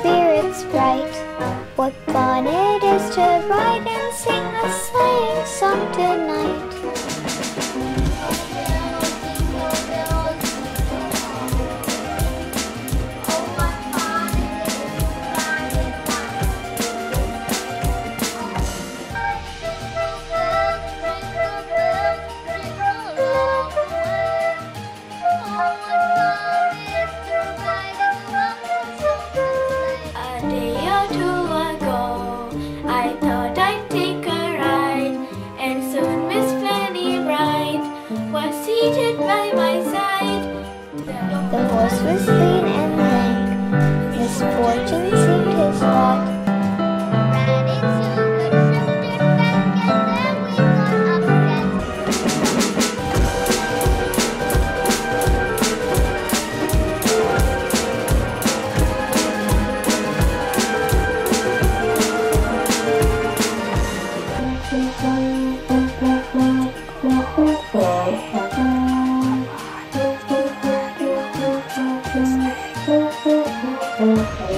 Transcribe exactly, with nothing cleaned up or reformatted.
spirits bright. What fun it is to ride and sing a sleighing song tonight. By my side. The horse was lean and lank, misfortune seemed his lot. Riding so good, shifted back, and then we got upset.